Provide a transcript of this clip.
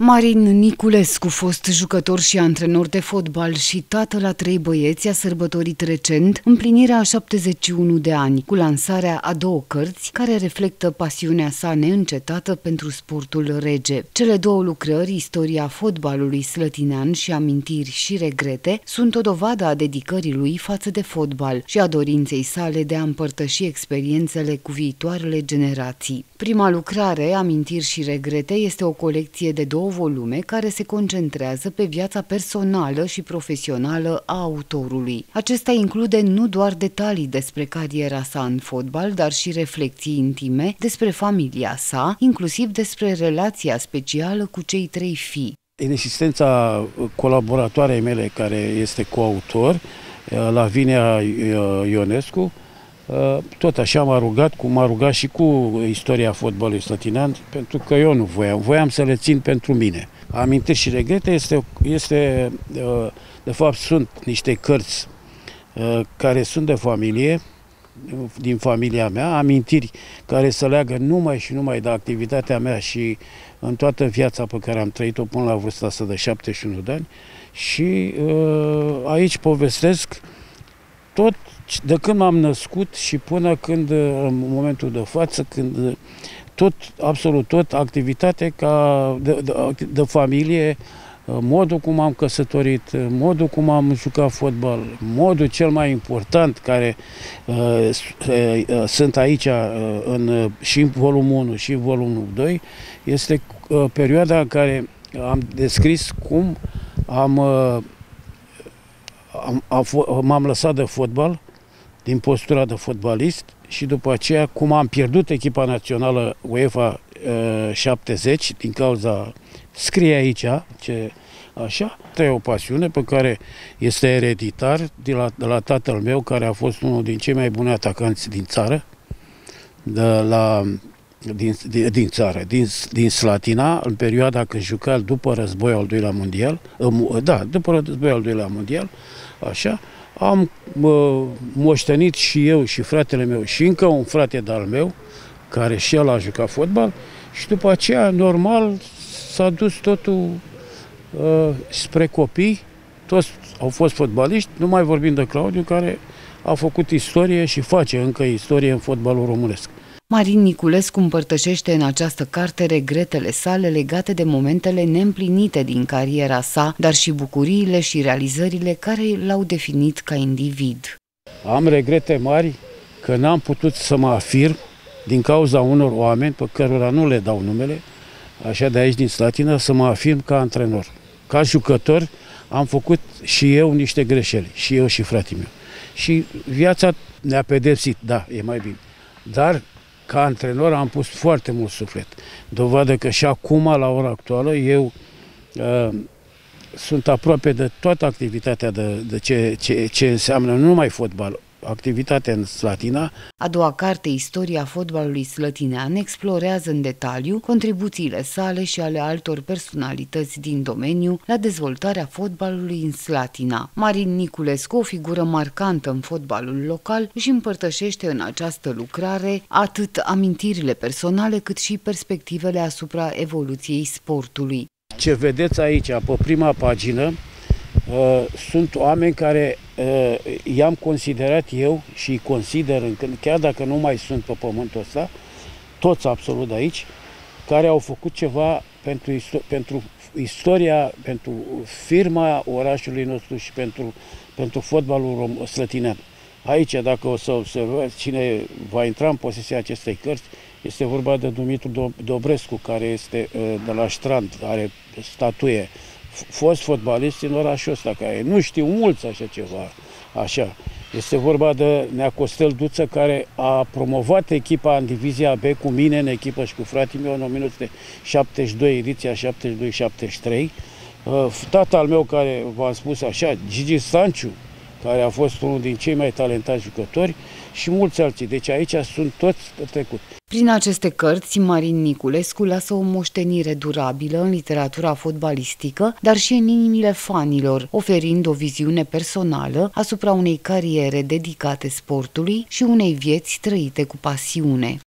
Marin Niculescu, fost jucător și antrenor de fotbal și tată la 3 băieți, a sărbătorit recent împlinirea a 71 de ani, cu lansarea a 2 cărți care reflectă pasiunea sa neîncetată pentru sportul rege. Cele 2 lucrări, Istoria fotbalului slătinean și Amintiri și regrete, sunt o dovadă a dedicării lui față de fotbal și a dorinței sale de a împărtăși experiențele cu viitoarele generații. Prima lucrare, Amintiri și regrete, este o colecție de 2 volume care se concentrează pe viața personală și profesională a autorului. Acesta include nu doar detalii despre cariera sa în fotbal, dar și reflexii intime despre familia sa, inclusiv despre relația specială cu cei 3 fii. În existența colaboratoarei mele, care este coautor, Lavinia Ionescu, tot așa m-a rugat, cum m-a rugat și cu Istoria fotbalului slătinean, pentru că eu nu voiam să le țin pentru mine. Amintiri și regrete de fapt sunt niște cărți care sunt de familie, din familia mea, amintiri care se leagă numai și numai de activitatea mea și în toată viața pe care am trăit-o până la vârsta asta de 71 de ani și aici povestesc tot de când m-am născut și până când, în momentul de față, când absolut tot, activitate de familie, modul cum am căsătorit, modul cum am jucat fotbal, modul cel mai important care sunt aici și în volumul 1 și în volumul 2, este perioada în care am descris cum m-am lăsat de fotbal, din postura de fotbalist, și după aceea cum am pierdut echipa națională UEFA 70 din cauza, scrie aici, așa, e o pasiune pe care este ereditar de la tatăl meu, care a fost unul din cei mai buni atacanți din țară, din Slatina, în perioada când juca după războiul al doilea mondial, după războiul al doilea mondial, așa, am moștenit și eu și fratele meu și încă un frate de-al meu, care și el a jucat fotbal, și după aceea, normal, s-a dus totul spre copii, toți au fost fotbaliști, nu mai vorbim de Claudiu, care a făcut istorie și face încă istorie în fotbalul românesc. Marin Niculescu împărtășește în această carte regretele sale legate de momentele neîmplinite din cariera sa, dar și bucuriile și realizările care l-au definit ca individ. Am regrete mari că n-am putut să mă afirm din cauza unor oameni pe cărora nu le dau numele, așa de aici din Slatina, să mă afirm ca antrenor. Ca jucător am făcut și eu niște greșeli, și eu și fratele meu. Și viața ne-a pedepsit, da, e mai bine. Dar ca antrenor am pus foarte mult suflet. Dovadă că și acum, la ora actuală, eu sunt aproape de toată activitatea de ce înseamnă nu numai fotbal, activitatea în Slatina. A doua carte, Istoria fotbalului slătinean, explorează în detaliu contribuțiile sale și ale altor personalități din domeniu la dezvoltarea fotbalului în Slatina. Marin Niculescu, o figură marcantă în fotbalul local, își împărtășește în această lucrare atât amintirile personale cât și perspectivele asupra evoluției sportului. Ce vedeți aici, pe prima pagină, sunt oameni care i-am considerat eu și îi consider, chiar dacă nu mai sunt pe pământul ăsta, toți absolut de aici, care au făcut ceva pentru istoria, pentru firma orașului nostru și pentru fotbalul slătinean. Aici, dacă o să observați, cine va intra în posesia acestei cărți, este vorba de Dumitru Dobrescu, care este de la Strand, are statuie, fost fotbalist în orașul ăsta, care nu știu mulți așa ceva, așa. Este vorba de Nea Costel Duță, care a promovat echipa în divizia B cu mine în echipă și cu fratele meu în 1972, ediția 72-73. Tata al meu, care v-am spus așa, Gigi Stanciu, care a fost unul din cei mai talentați jucători, și mulți alții. Deci aici sunt toți trecuți. Prin aceste cărți, Marin Niculescu lasă o moștenire durabilă în literatura fotbalistică, dar și în inimile fanilor, oferind o viziune personală asupra unei cariere dedicate sportului și unei vieți trăite cu pasiune.